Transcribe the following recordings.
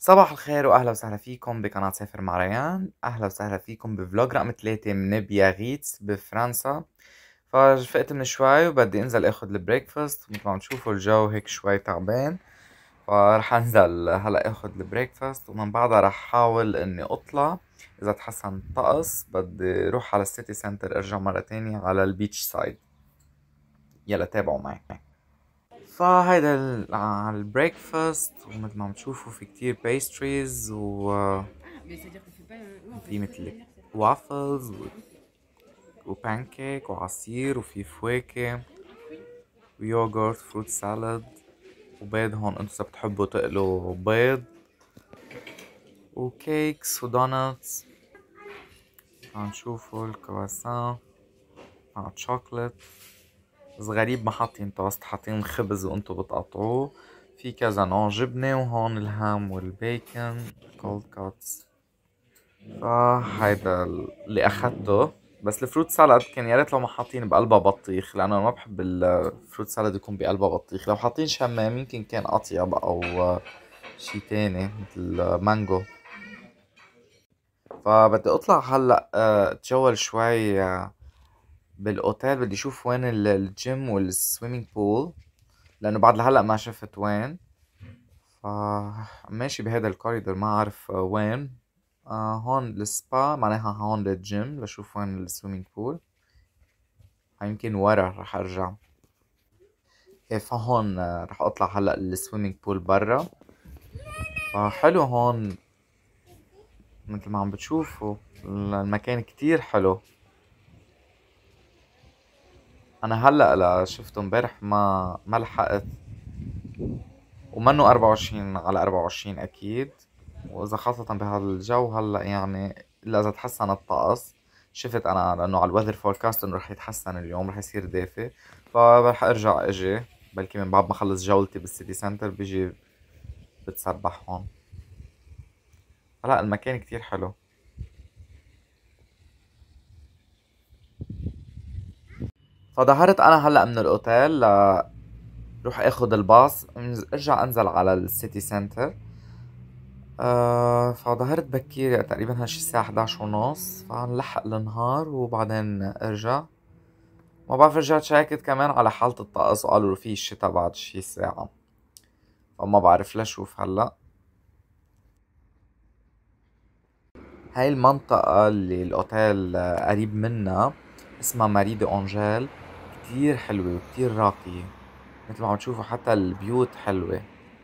صباح الخير واهلا وسهلا فيكم بقناة سافر مع ريان. اهلا وسهلا فيكم بفلوج رقم 3 من بياغيتس بفرنسا. ففقت من شوي وبدي انزل اخد البريكفاست، مثل ما عم تشوفوا الجو هيك شوي تعبان، فرح انزل هلا اخد البريكفاست ومن بعدها رح احاول اني اطلع. اذا تحسن الطقس بدي اروح على السيتي سنتر، ارجع مرة تانية على البيتش سايد. يلا تابعوا معي. فهيدا على البريكفاست، ومثل ما عم تشوفوا في كتير بيستريز وفي مثل وافلز وبانكيك وعصير وفي فواكه ويوغورت فروت سالاد وبيض. هون انتو اذا بتحبوا تقلوا بيض وكيكس ودوناتس. عم نشوفوا الكرواسون مع شوكولات، بس غريب ما حاطين توست، حاطين خبز وانتو بتقطعوه. في كذا نوع جبنة، وهون الهام والبيكن كولد كاتس. فهيدا اللي اخدته. بس الفروت سالاد كان يا ريت لو ما حاطين بقلبها بطيخ، لانه انا ما بحب الفروت سالاد يكون بقلبها بطيخ. لو حاطين شمام يمكن كان اطيب، او شي تاني مثل مانجو. فبدي اطلع هلا اتجول شوي بالاوتيل. بدي اشوف وين الجيم والسويمينج بول، لانه بعد لهلا ما شفت وين. ف ماشي بهذا الكوريدور ما اعرف وين. هون السبا، معناها هون الجيم، لشوف وين السويمينج بول. يمكن ورا رح ارجع. ايه فهون رح اطلع هلا السويمينج بول برا. فحلو هون مثل ما عم بتشوفوا، المكان كتير حلو. انا هلا شفته امبارح ما لحقت، ومنه 24 على 24 اكيد. واذا خاصة بهذا الجو هلا يعني الا اذا تحسن الطقس. شفت انا لانه على الوذر فوركاست انه رح يتحسن اليوم، رح يصير دافي. فرح ارجع اجي، بلكي من بعد ما اخلص جولتي بالسيتي سنتر بيجي بتسبح هون. لا المكان كتير حلو. فظهرت انا هلا من الاوتيل روح اخد الباص ارجع انزل على السيتي سنتر. فظهرت بكير تقريبا هالشي الساعة 11 ونص، فنلحق النهار وبعدين ارجع. ما بعرف، رجعت شاكت كمان على حالة الطقس وقالوا في الشتا بعد شي ساعة، فما بعرف لشوف هلا. هاي المنطقة اللي الاوتيل قريب منها اسمها ماري دي انجيل. كتير حلوة وكتير راقية، مثل ما عم تشوفوا حتى البيوت حلوة.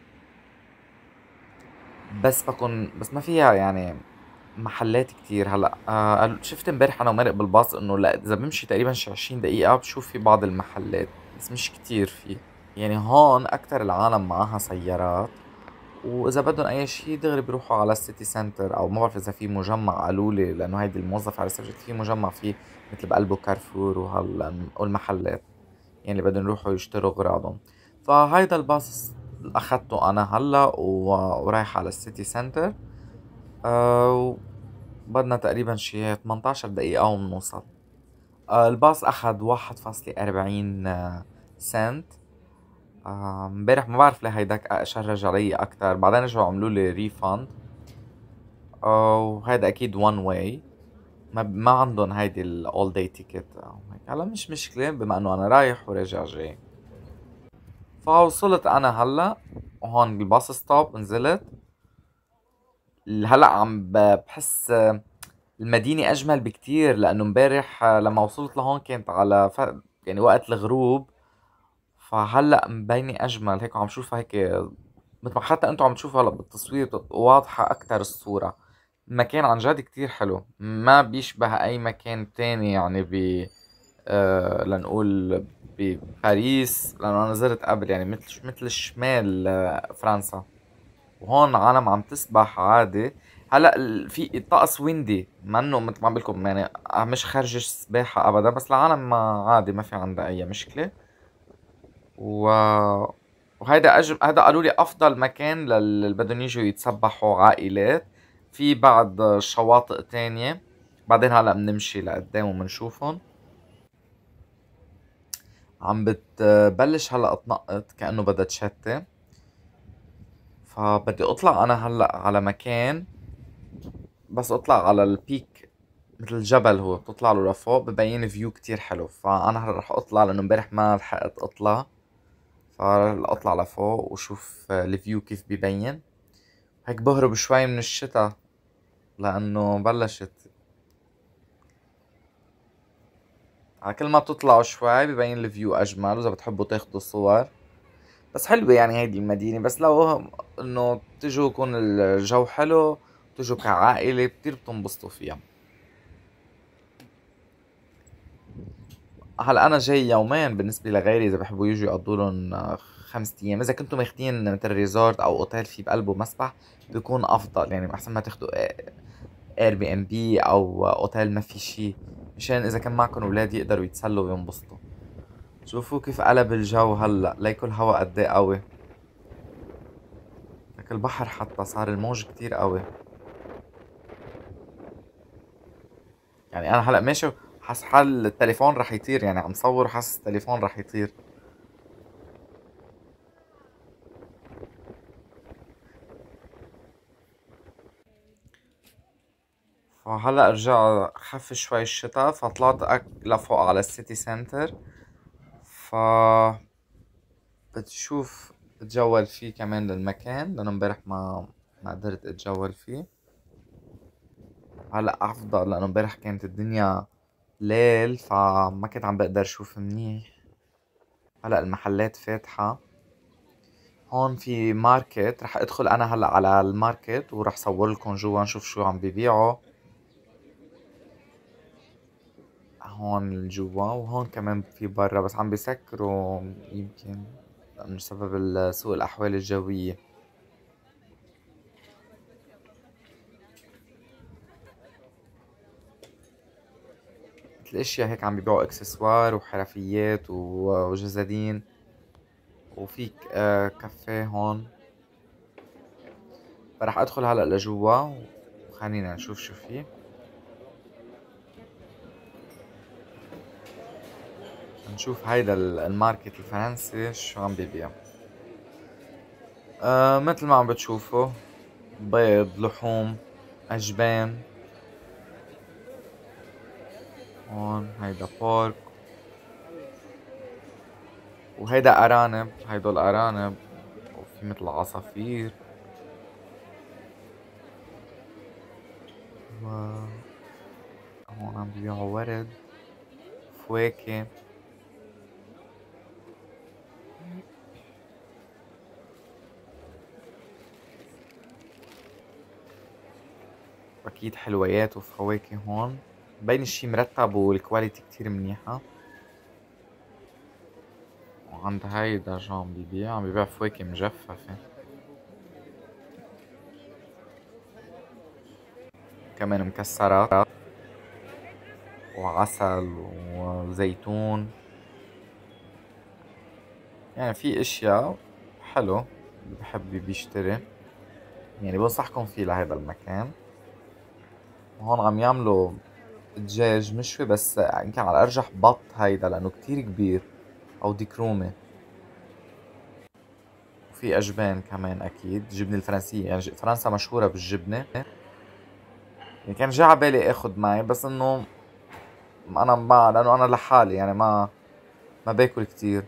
بس ما فيها يعني محلات كتير. هلا شفت امبارح انا ومارق بالباص انه لا، اذا بمشي تقريبا شي 20 دقيقة بشوف في بعض المحلات، بس مش كتير فيه. يعني هون اكتر العالم معاها سيارات، واذا بدهم اي شيء دغري بيروحوا على السيتي سنتر، او ما بعرف اذا في مجمع. قالوا لي لانه هيدي الموظفة على الريسبشن في مجمع فيه مثل بقلبه كارفور والمحلات، يعني اللي بدهم يروحوا يشتروا اغراضهم. فهيدا الباص اخدته انا هلا ورايح على السيتي سنتر. بدنا تقريبا شي 18 دقيقة وبنوصل. الباص أخد 1.40 سنت. امبارح ما بعرف ليه هيداك شرج علي أكتر، بعدين رجعوا عملوا لي ريفاند. وهيدا أكيد وان واي، ما عندهم هيدي الأول داي تيكت أو هيك. هلا مش مشكلة بما إنه أنا رايح وراجع جاي. فوصلت أنا هلا، وهون بالباص ستوب نزلت. هلا بحس المدينة أجمل بكتير، لأنه امبارح لما وصلت لهون كانت على يعني وقت الغروب. فهلا مبينة أجمل هيك، عم شوفها هيك مثل ما حتى أنتوا عم تشوفوا هلا بالتصوير واضحة أكتر الصورة. المكان عن جد كتير حلو، ما بيشبه أي مكان تاني يعني لنقول بباريس، لأنه أنا زرت قبل يعني مثل الشمال فرنسا. وهون عالم عم تسبح عادي. هلا في الطقس ويندي، منه مثل ما عم بقول لكم يعني مش خرج السباحة ابدا، بس العالم ما عادي ما في عندها اي مشكلة. و وهيدا هيدا قالوا لي افضل مكان اللي بدهم يجوا يتسبحوا عائلات. في بعد شواطئ تانية بعدين هلا بنمشي لقدام وبنشوفهم. عم بتبلش هلا تنقط كأنه بدها تشتي. ف فبدي اطلع انا هلا على مكان، بس اطلع على البيك مثل جبل، هو بتطلع له لفوق ببين فيو كتير حلو. فانا هلا رح اطلع لانه امبارح ما لحقت اطلع، فاطلع لفوق وشوف الفيو كيف ببين. هيك بهرب شوي من الشتا لانه بلشت. على كل ما بتطلعوا شوي ببين الفيو اجمل، واذا بتحبوا تاخدوا صور. بس حلوة يعني هيدي المدينة، بس لو انه تجوا يكون الجو حلو، تجوا كعائلة كتير بتنبسطوا فيها. هلا انا جاي يومين، بالنسبة لغيري اذا بحبوا يجوا يقضوا لهم 5 ايام، اذا كنتوا ماخدين مثل ريزورت او اوتيل في بقلبه مسبح بيكون افضل، يعني احسن ما تاخدوا اير بي ام بي او اوتيل ما في شي، مشان اذا كان معكم اولاد يقدروا يتسلوا وينبسطوا. شوفوا كيف قلب الجو هلا، ليكو الهوا قد ايه قوي. لك البحر حتى صار الموج كتير قوي. يعني انا هلا ماشي حاسس حال التليفون رح يطير، يعني عم صور حاسس التليفون رح يطير. فهلا رجع خف شوي الشتا، فطلعت لفوق على السيتي سنتر. ف بدي شوف اتجول فيه كمان للمكان، لانه امبارح ما قدرت اتجول فيه. هلا افضل لانه امبارح كانت الدنيا ليل، فما كنت عم بقدر اشوف منيح. هلا المحلات فاتحة. هون في ماركت، رح ادخل انا هلا على الماركت ورح صور لكم جوا نشوف شو عم بيبيعوا. هون جوا، وهون كمان في برا، بس عم بيسكروا يمكن من سبب سوء الاحوال الجوية. مثل اشياء هيك عم بيبيعوا اكسسوار وحرفيات وجزادين. وفي كافيه هون. فرح ادخل هلا لجوا وخلينا نشوف شو فيه. نشوف هيدا الماركت الفرنسي شو عم بيبيع. مثل ما عم بتشوفوا، بيض، لحوم، اجبان. هون هيدا بورك، وهيدا ارانب، هيدول ارانب. وفي مثل عصافير. و هون عم بيبيعوا ورد، فواكه. اكيد حلويات وفواكه هون. بين الشي مرتب والكواليتي كتير منيحة. وعند هيدا شو عم بيبيع فواكه مجففة. كمان مكسرات وعسل وزيتون. يعني في اشياء حلو، اللي بحب بيشتري. يعني بنصحكم فيه لهذا المكان. وهون عم يعملوا دجاج مشوي، بس يمكن على الارجح بط هيدا لانه كتير كبير، او ديك رومي. وفي اجبان كمان، اكيد جبنة الفرنسية، يعني فرنسا مشهورة بالجبنة. يعني كان جاي على بالي اخد معي، بس انه انا ما، لانه انا لحالي يعني ما باكل كتير.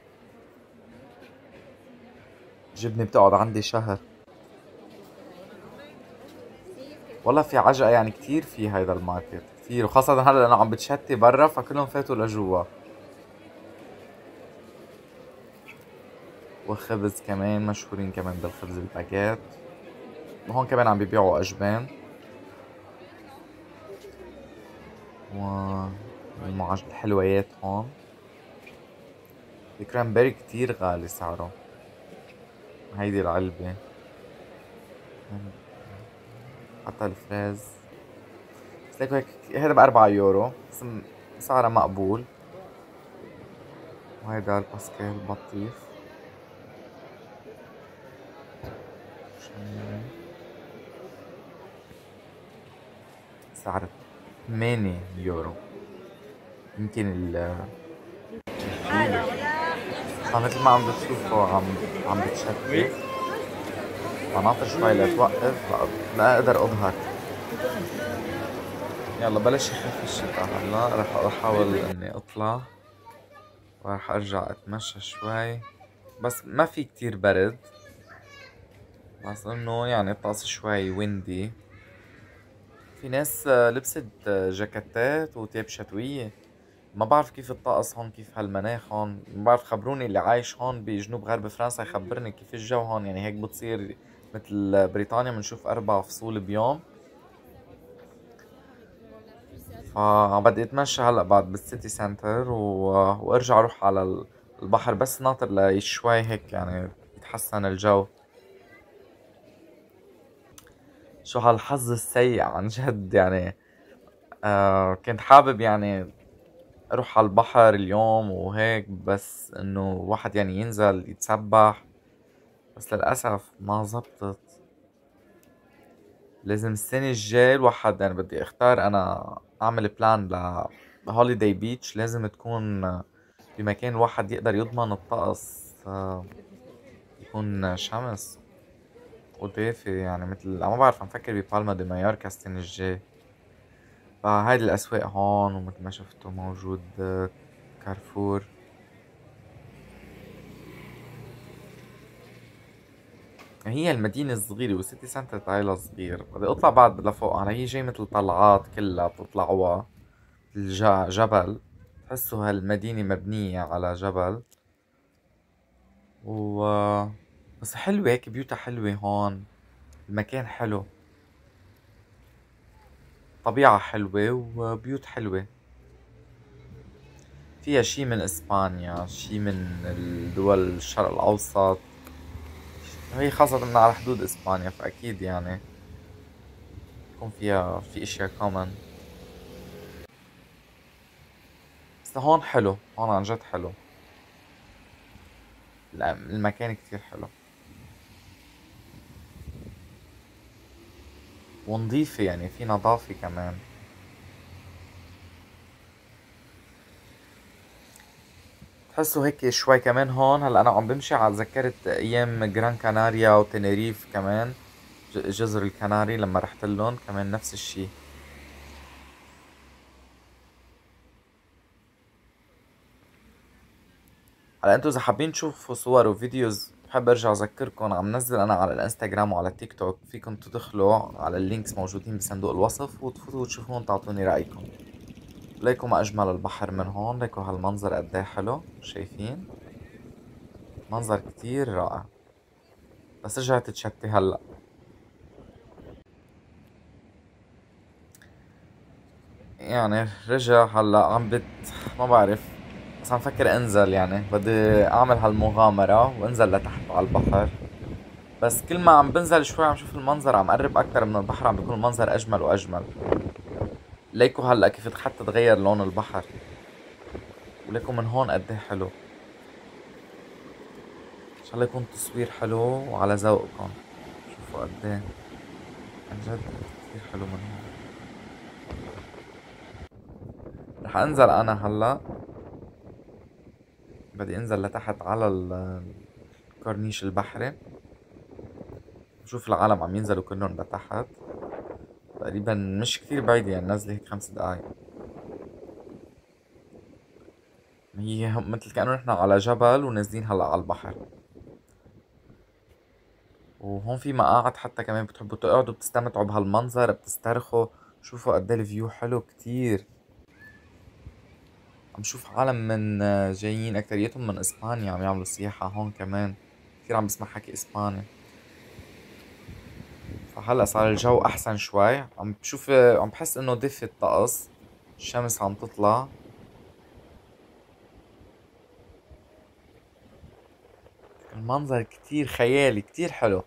جبنة بتقعد عندي شهر. والله في عجقة يعني كتير في هيدا الماركت كتير، وخاصة هلا لأنه عم بتشتي برا فكلهم فاتوا لجوا. وخبز كمان، مشهورين كمان بالخبز الباجيت. وهون كمان عم بيبيعوا أجبان و الحلويات هون. الكرامبيري كتير غالي سعره. هيدي العلبة. حتى الفريز. بس ليكو هيك هيدا ب4 يورو، بس سعرها مقبول. وهيدا الباسكيل بطيخ. سعر 8 يورو. يمكن الكيلو. فمثل ما عم بتشوفوا عم بتشتي. ناطر شوي لتوقف لا اقدر اظهر. يلا بلش يخف الشتا هلا، رح احاول اني اطلع ورح ارجع اتمشى شوي، بس ما في كتير برد، بس انه يعني الطقس شوي ويندي. في ناس لبست جاكيتات وتياب شتوية. ما بعرف كيف الطقس هون، كيف هالمناخ هون، ما بعرف، خبروني اللي عايش هون بجنوب غرب فرنسا يخبرني كيف الجو هون. يعني هيك بتصير مثل بريطانيا بنشوف 4 فصول بيوم. فبدي اتمشى هلا بعد بالسيتي سنتر وارجع اروح على البحر، بس ناطر لشوي هيك يعني يتحسن الجو. شو هالحظ السيء عن جد يعني. كنت حابب يعني اروح على البحر اليوم وهيك، بس انه واحد يعني ينزل يتسبح، بس للأسف ما زبطت. لازم السنة الجاي الواحد يعني بدي اختار انا اعمل بلان هوليداي بيتش، لازم تكون بمكان الواحد يقدر يضمن الطقس يكون شمس ودافي، يعني مثل ما بعرف، عم فكر ببالما دي مايوركا السنة الجاي. فهيدي الأسواق هون، ومثل ما شفتوا موجود كارفور. هي المدينة الصغيرة والسيتي سنتر تاعيلا صغير. بدي اطلع بعد لفوق، على هي جاي مثل طلعات كلها بتطلعوها جبل، تحسوا هالمدينة مبنية على جبل و بس حلوة هيك، بيوتها حلوة هون، المكان حلو، طبيعة حلوة وبيوت حلوة. فيها شي من اسبانيا، شي من الدول الشرق الاوسط، هي خاصة من على حدود اسبانيا، فاكيد يعني يكون فيها في اشياء كومن. بس هون حلو، هون عن جد حلو، المكان كتير حلو ونظيفة، يعني في نظافة كمان. تحسوا هيك شوي كمان هون. هلا انا عم بمشي على ذكرت ايام جران كاناريا وتنريف كمان، جزر الكناري لما رحت لهم كمان نفس الشي. هلا انتو اذا حابين تشوفوا صور وفيديوز، بحب ارجع اذكركم عم نزل انا على الانستغرام وعلى التيك توك، فيكم تدخلوا على اللينكس موجودين بصندوق الوصف وتفوتوا وتشوفون تعطوني رايكم. ليكوا ما اجمل البحر من هون، ليكوا هالمنظر قد ايه حلو، شايفين منظر كتير رائع. بس رجعت تشتي هلا. يعني رجع هلا ما بعرف، بس عم فكر انزل، يعني بدي اعمل هالمغامرة وانزل لتحت على البحر. بس كل ما عم بنزل شوي عم شوف المنظر، عم قرب اكتر من البحر، عم بيكون المنظر اجمل واجمل. ليكو هلا كيف حتى تغير لون البحر، وليكو من هون قد ايه حلو. ان شاء الله يكون تصوير حلو وعلى ذوقكم. شوفوا قد ايه عن جد كثير حلو من هون. رح انزل انا هلا، بدي انزل لتحت على الكورنيش البحري، بشوف العالم عم ينزلوا كلهم لتحت. تقريبا مش كثير بعيدة، يعني نازلة هيك 5 دقايق. هي مثل كأنه نحن على جبل ونازلين هلا على البحر. وهون في مقاعد حتى كمان، بتحبوا تقعدوا بتستمتعوا بهالمنظر، بتسترخوا. شوفوا قد ايه الفيو حلو كتير. عم شوف عالم من جايين اكتريتهم من اسبانيا، عم يعملوا سياحة هون كمان، كثير عم بسمع حكي اسباني. فهلا صار الجو احسن شوي، عم بشوف، عم بحس انه دفي الطقس، الشمس عم تطلع. المنظر كتير خيالي، كتير حلو،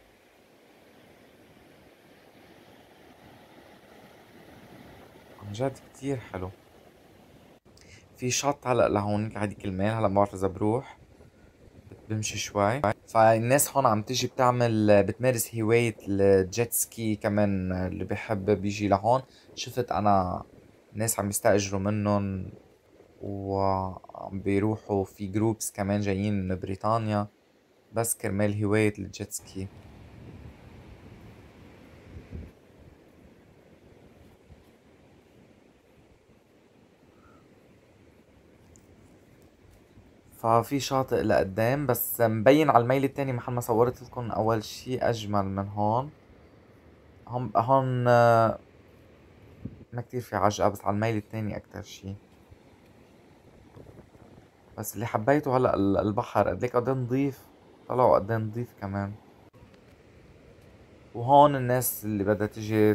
عن جد كتير حلو. في شط هلا لهون هادي كلمان، هلا ما بعرف اذا بروح، بمشي شوي. فالناس هون عم تيجي بتمارس هواية الجيت سكي كمان، اللي بيحب بيجي لهون. شفت انا ناس عم يستأجروا منهم وعم بيروحوا في جروبس كمان جايين من بريطانيا، بس كرمال هواية الجيت سكي. ففي شاطئ لقدام بس مبين على الميل التاني محل ما صورت لكم اول شي اجمل من هون. هون ما كتير في عجقة، بس على الميل التاني اكتر شي. بس اللي حبيته هلا البحر قديك قد نضيف، طلعوا قد نضيف كمان. وهون الناس اللي بدها تجي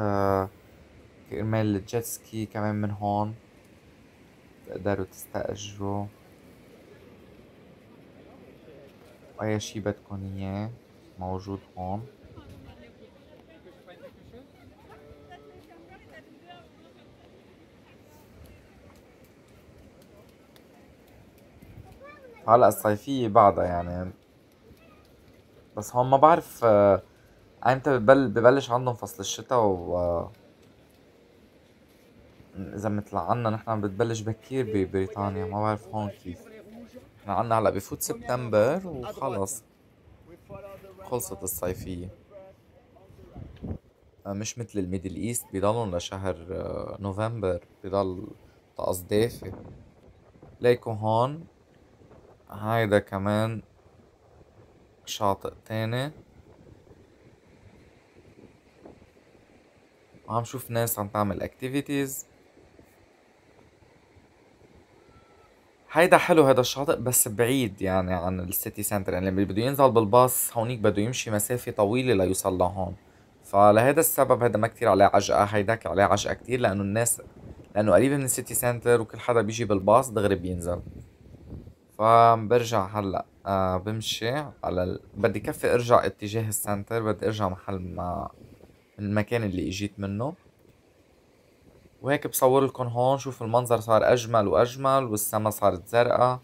كرمال الجيت سكي كمان من هون تقدروا تستأجروا اي شي بدكن اياه موجود هون. هلا الصيفية بعدها يعني، بس هون ما بعرف ايمتى ببلش عندهم فصل الشتاء اذا مثل عنا نحن بتبلش بكير ببريطانيا، ما بعرف هون كيف. نحن عنا هلا بفوت سبتمبر وخلص خلصت الصيفية. مش مثل الميدل ايست بيضلون لشهر نوفمبر، بيضل طقس دافي. ليكو هون هيدا كمان شاطئ تاني، وعم شوف ناس عم تعمل اكتيفيتيز. هيدا حلو هيدا الشاطئ بس بعيد يعني عن السيتي سنتر، يعني اللي بده ينزل بالباص هونيك بده يمشي مسافة طويلة ليوصل لهون. فلهذا السبب هيدا ما كتير عليه عجقة، هيداك عليه عجقة كتير لأنه الناس، لأنه قريب من السيتي سنتر وكل حدا بيجي بالباص دغري بينزل. فبرجع هلا بمشي بدي كفي ارجع اتجاه السنتر، بدي ارجع محل ما من المكان اللي اجيت منه. وهيك بصور لكم هون، شوف المنظر صار اجمل واجمل والسما صارت زرقاء،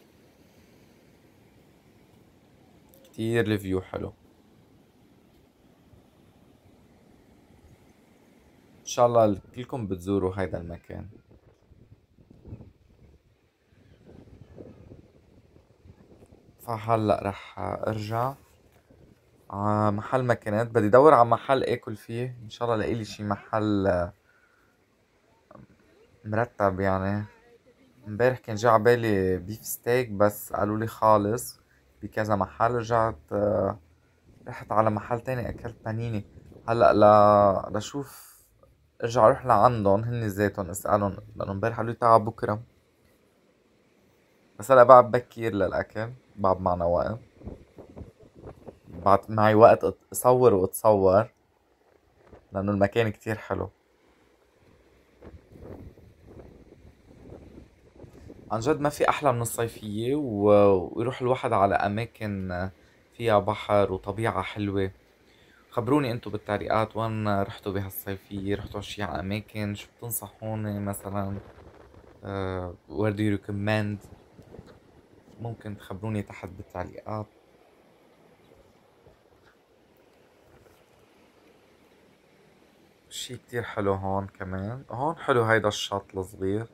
كتير الفيو حلو. ان شاء الله كلكم بتزوروا هيدا المكان. فهلا رح ارجع محل ما كنت بدي ادور على محل اكل فيه، ان شاء الله الاقي لي شي محل مرتب يعني. امبارح كان جا عبالي بيف ستيك بس قالوا لي خالص بكذا محل، رجعت رحت على محل تاني اكلت بانيني. هلا لشوف ارجع اروح لعندهم هن ذاتهم اسألهم، لانه امبارح قالوا لي تعال بكره. بس هلا بعد بكير للاكل، بعد معنا وقت، بعد معي وقت اصور واتصور لانه المكان كتير حلو. عن جد ما في احلى من الصيفية ويروح الواحد على اماكن فيها بحر وطبيعة حلوة. خبروني انتو بالتعليقات وين رحتوا بهالصيفية، رحتوا شي على اماكن، شو بتنصحوني مثلا، where do you recommend. ممكن تخبروني تحت بالتعليقات. شي كتير حلو هون كمان، هون حلو هيدا الشط الصغير.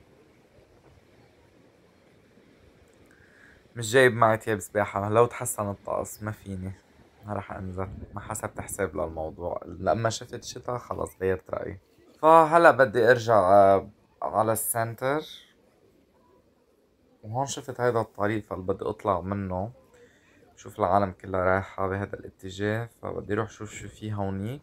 مش جايب معي تياب سباحة، لو تحسن الطقس ما فيني، ما رح انزل، ما حسبت حساب للموضوع، لما شفت شتا خلص غيرت رأيي. فهلا بدي ارجع على السنتر، وهون شفت هيدا الطريق فاللي بدي اطلع منه. شوف العالم كلها رايحة بهذا الاتجاه، فبدي اروح شوف شو في هونيك.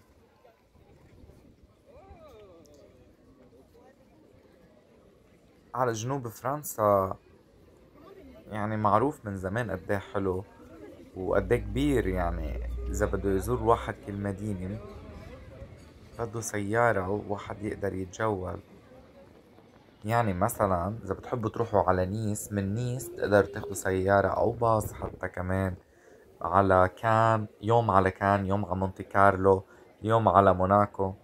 على جنوب فرنسا يعني معروف من زمان قديه حلو وقديه كبير، يعني إذا بده يزور واحد كل مدينة بده سيارة وواحد يقدر يتجول. يعني مثلا إذا بتحبوا تروحوا على نيس، من نيس تقدر تاخدوا سيارة أو باص حتى كمان على كان، يوم على كان، يوم على مونتي كارلو، يوم على موناكو.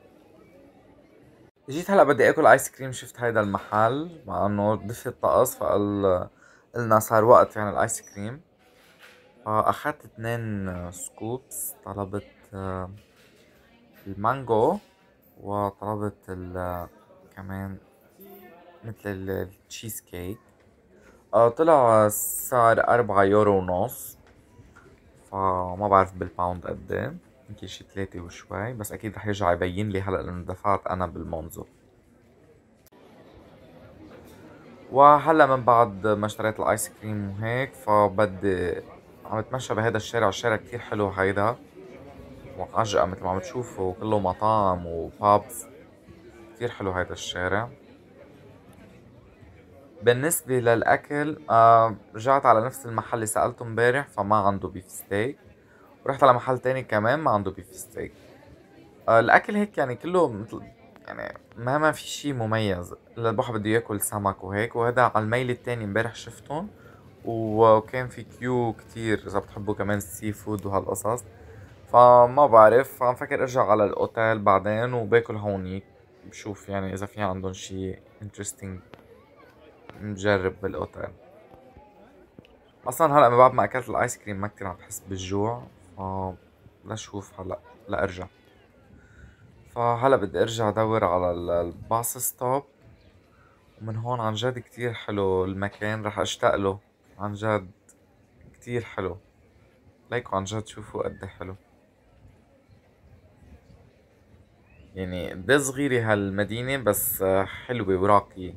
جيت هلا بدي اكل ايس كريم، شفت هيدا المحل مع انه دفي الطقس فقال قلنا صار وقت يعني الايس كريم. فاخدت 2 سكوبس، طلبت المانجو وطلبت كمان مثل التشيز كيك. طلع السعر 4 يورو ونص، فما بعرف بالباوند قد ايه، يمكن شي 3 وشوي، بس اكيد رح يرجع يبين لي هلا لانه دفعت انا بالمونزو. وهلا من بعد ما اشتريت الايس كريم وهيك فبدي عم اتمشى بهيدا الشارع. الشارع كتير حلو هيدا، وعجقة مثل ما عم تشوفوا، كله مطاعم وبابز. كتير حلو هيدا الشارع. بالنسبة للأكل رجعت على نفس المحل اللي سألته امبارح فما عنده بيف ستيك، ورحت على محل تاني كمان ما عنده بيف ستيك. الأكل هيك يعني كله مثل، يعني ما في شي مميز. الواحد بده ياكل سمك وهيك. وهذا على الميل التاني امبارح شفتهم، وكان في كيو كتير إذا بتحبوا كمان السي فود وهالقصص. فما بعرف، فعم فكر ارجع على الاوتيل بعدين وباكل هونيك، بشوف يعني اذا في عندهم شي انترستينج نجرب بالاوتيل. اصلا هلا من بعد ما اكلت الايس كريم ما كتير عم بحس بالجوع، ف لشوف هلا لارجع. فهلا بدي ارجع ادور على الباص ستوب. ومن هون عن جد كتير حلو المكان، رح اشتاق له عن جد. كتير حلو، ليكوا عن جد شوفوا قد حلو. يعني قد صغيرة هالمدينة بس حلوة وراقية.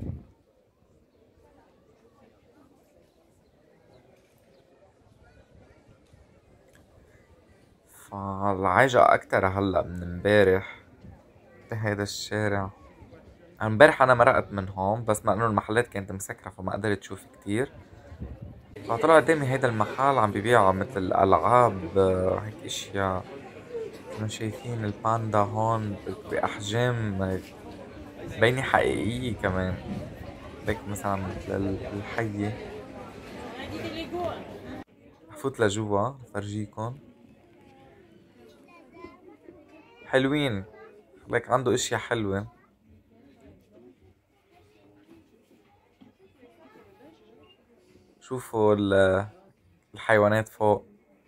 فالعجقة أكتر هلأ من امبارح بهيدا الشارع. امبارح أنا مرقت من هون بس مع إنه المحلات كانت مسكرة فما قدرت شوف كتير. فطلع قدامي هيدا المحل عم ببيع مثل ألعاب هيك أشياء. كنا شايفين الباندا هون بأحجام بيني حقيقية كمان. هيك مثلا مثل الحية. فوت لجوا فرجيكن. حلوين، لك عنده اشياء حلوة. شوفوا الحيوانات فوق.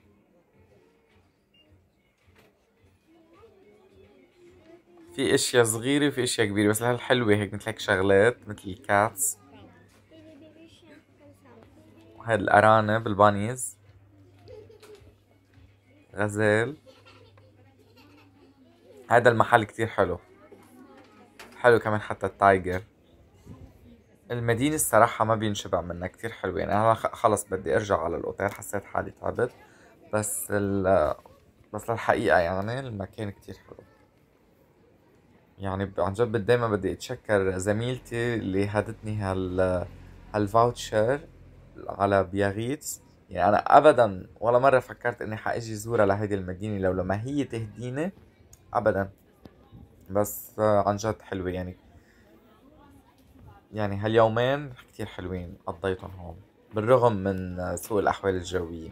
في اشياء صغيرة وفي اشياء كبيرة بس هالحلوة هيك مثل هيك شغلات مثل الكاتس. وهي الأرانب البانيز. غزال. هذا المحل كتير حلو. حلو كمان حتى التايجر. المدينة الصراحة ما بينشبع منها، كتير حلوة. يعني أنا خلص بدي أرجع على الأوتيل، حسيت حالي تعبت. بس بس للحقيقة يعني المكان كتير حلو. يعني عن جد دايما بدي أتشكر زميلتي اللي هدتني هالفاوتشر على بياغيتس. يعني أنا أبدا ولا مرة فكرت إني حأجي زورها لهيدي المدينة لو لما هي تهديني. أبدا. بس عن جد حلوة يعني. يعني هاليومين كتير حلوين قضيتهم هون بالرغم من سوء الأحوال الجوية.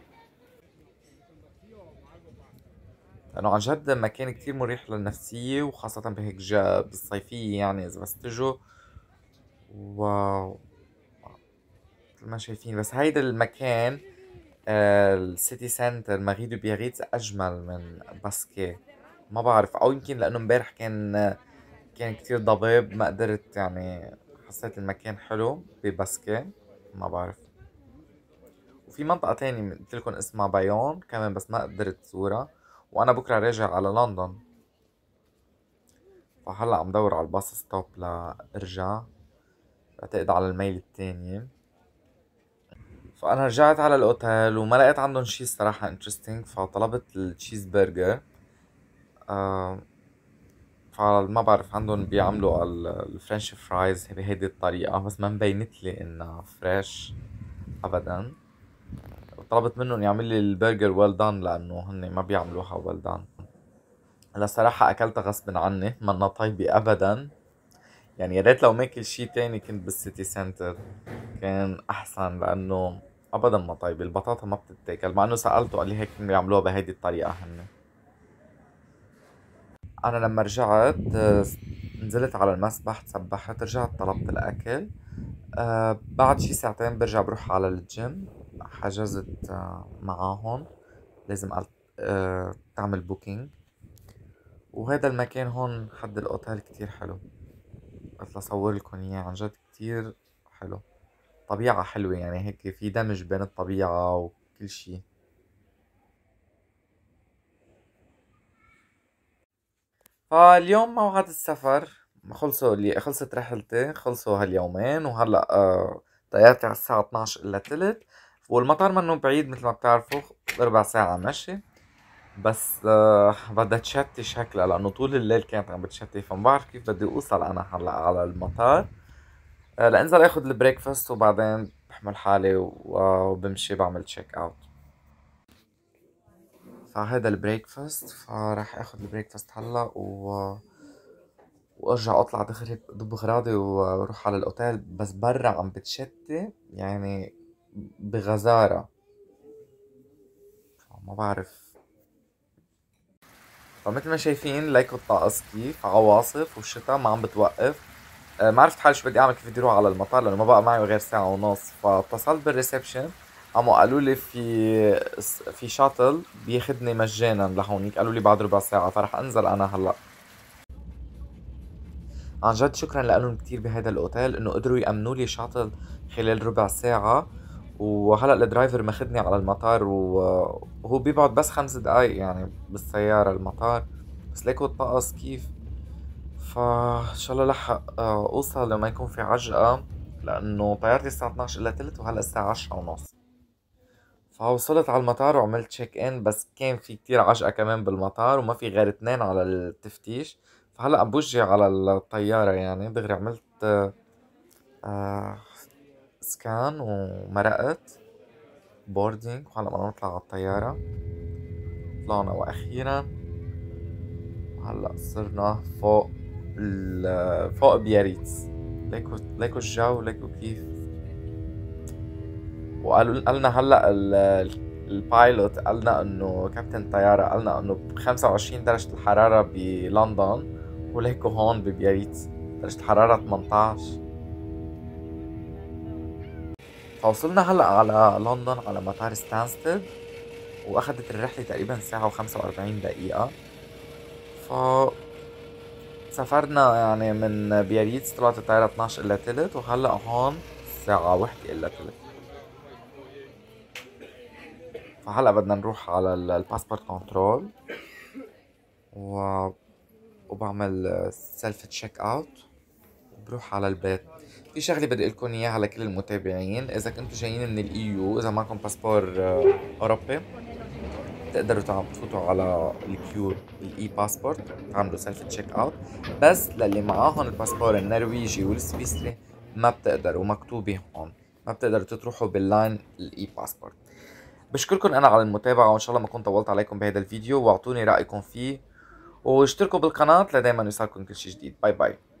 لأنه عن جد مكان كتير مريح للنفسية وخاصة بهيك بالصيفية. يعني إذا بس تجوا واو مثل ما شايفين. بس هيدا المكان السيتي سنتر مغيدو بياريتس أجمل من باسكي. ما بعرف، أو يمكن لأنه امبارح كان كتير ضباب ما قدرت يعني. حسيت المكان حلو بباسكي. ما بعرف. وفي منطقة تانية قلتلكن اسمها بايون كمان بس ما قدرت زورها. وأنا بكرة راجع على لندن، فهلا عم دور على الباص ستوب لأرجع. بعتقد على الميل التانية. فأنا رجعت على الأوتيل وما لقيت عندهم شي الصراحة انترستينج، فطلبت التشيز برجر. آه فما بعرف عندهم بيعملوا الفرنش فرايز بهيدي الطريقة بس ما مبينت لي انها فريش ابدا. طلبت منهم يعمل لي البرجر ويل دان لانه هن ما بيعملوها ويل دان. هلا صراحة اكلتها غصب عني منا طيبة ابدا. يعني يا ريت لو ماكل شي تاني كنت بالسيتي سنتر كان احسن لانه ابدا ما طيبة. البطاطا ما بتتاكل مع انه سألته قال لي هيك بيعملوها بهيدي الطريقة هن. انا لما رجعت نزلت على المسبح تسبحت، رجعت طلبت الاكل. بعد شي ساعتين برجع بروح على الجيم. حجزت معاهم. لازم تعمل بوكينج. وهذا المكان هون حد الاوتيل كتير حلو. قلت اصور لكم اياه عن جد كتير حلو. طبيعة حلوة يعني هيك في دمج بين الطبيعة وكل شي. فاليوم موعد السفر. خلصت رحلتي، خلصوا هاليومين وهلا طيارتي على الساعة 12 إلا تلت، والمطار منه بعيد مثل ما بتعرفوا، ربع ساعة مشي. بس بدها تشتي شكلها لأنه طول الليل كانت عم بتشتي، فما بعرف كيف بدي أوصل أنا هلا على المطار. لأنزل أخذ البريكفاست وبعدين بحمل حالي وبمشي بعمل تشيك أوت. فهذا البريكفاست، فراح أخذ البريكفاست هلا وارجع اطلع دغري ضب اغراضي واروح على الاوتيل. بس برا عم بتشتي يعني بغزارة، ما بعرف. فمثل ما شايفين ليكو الطقس كيف عواصف والشتا ما عم بتوقف. ما عرفت حالي شو بدي اعمل، كيف بدي اروح على المطار لانه ما بقى معي غير ساعة ونص. فاتصلت بالريسبشن، قاموا قالوا لي في شاتل بياخدني مجانا لهونيك، قالوا لي بعد ربع ساعة. فرح انزل انا هلا. عن جد شكرا لهم كتير بهذا الاوتيل انه قدروا يأمنوا لي شاطل خلال ربع ساعة. وهلا الدرايفر ماخدني على المطار وهو بيبعد بس 5 دقايق يعني بالسيارة المطار. بس ليكو الطقس كيف. فان شاء الله لحق اوصل لما يكون في عجقة، لانه طيارتي الساعة 12 الا تلت وهلا الساعة 10 ونص. فوصلت على المطار وعملت تشيك ان، بس كان في كتير عجقة كمان بالمطار وما في غير 2 على التفتيش. فهلا عم بوجه على الطيارة، يعني دغري عملت آه سكان ومرقت بوردينج، وهلا بدنا نطلع على الطيارة. طلعنا واخيرا هلا صرنا فوق بياريتس. ليكو الجو، ليكو كيف. قالنا هلا البايلوت قالنا انه كابتن الطيارة قالنا انه ب 25 درجة الحرارة بلندن، وليكو هون ببياريتس درجة الحرارة 18. فوصلنا هلا على لندن على مطار ستانستد، واخدت الرحلة تقريبا ساعة وخمسة واربعين دقيقة. ف سافرنا يعني من بياريتس، طلعت الطيارة 12 الا تلت، وهلا هون الساعة 1 الا تلت. فهلا بدنا نروح على الباسبورت كنترول و... وبعمل سيلف تشيك اوت وبروح على البيت. في شغلة بدي لكم اياها لكل المتابعين، اذا كنتوا جايين من الاي يو، اذا معكم باسبور اوروبي، تقدروا تفوتوا على الكيو الاي باسبورت تعملوا سيلف تشيك اوت. بس للي معاهم الباسبور النرويجي والسويسري ما بتقدروا، مكتوبة هون ما بتقدروا تروحوا باللاين الاي باسبورت. بشكركم انا على المتابعة، وان شاء الله ما كنت طولت عليكم بهذا الفيديو، واعطوني رأيكم فيه واشتركوا بالقناة لدايما يوصلكم كل شي جديد. باي باي.